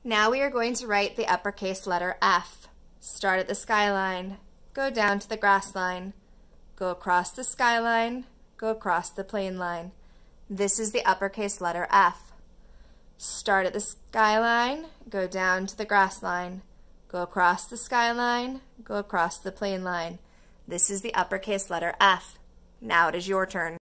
Now we are going to write the uppercase letter F. Start at the skyline, go down to the grass line, go across the skyline, go across the plane line. This is the uppercase letter F. Start at the skyline, go down to the grass line, go across the skyline, go across the plane line. This is the uppercase letter F. Now it is your turn.